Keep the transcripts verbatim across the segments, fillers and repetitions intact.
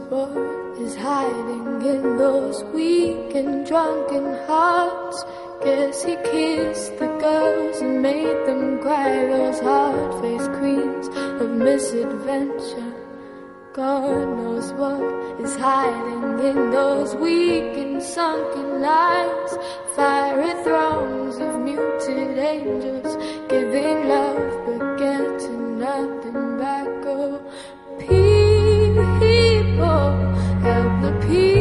what is hiding in those weak and drunken hearts. Guess he kissed the girls and made them cry, those hard-faced queens of misadventure. God knows what is hiding in those weak and sunken eyes. Fiery throngs of muted angels, giving love but getting nothing back. Oh, people, help the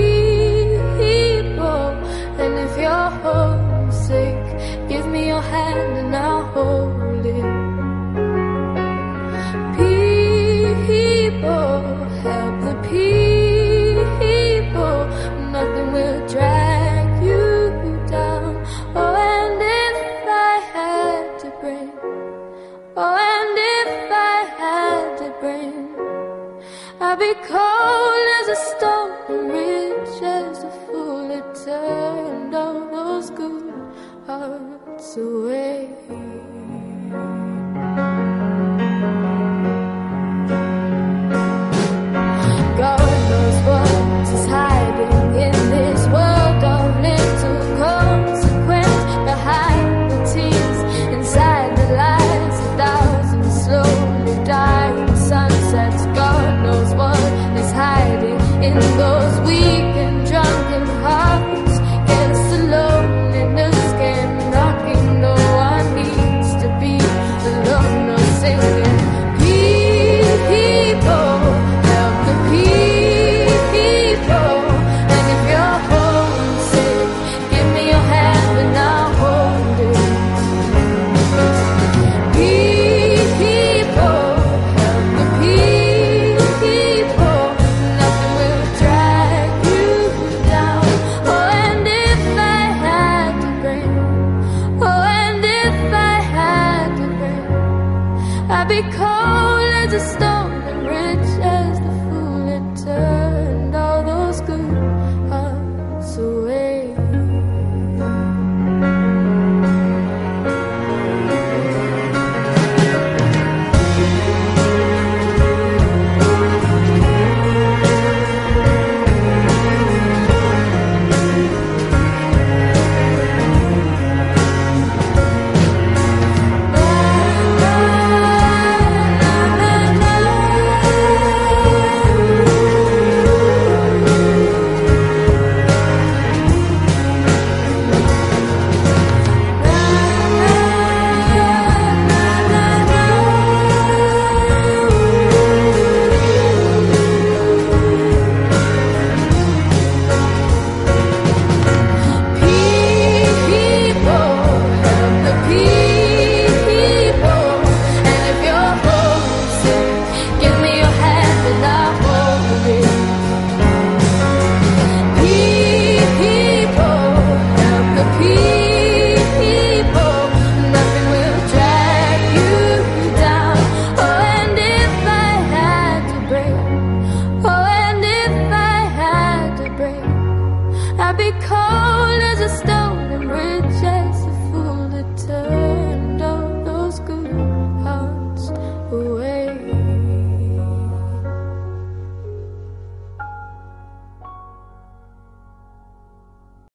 people. And if you're homesick, give me your hand and I'll hold it. People, help the people. Nothing will drag you down. Oh, and if I had to bring, oh, and if I had to bring, I'd be cold as a stone and rich as a fool that turned all those good hearts away.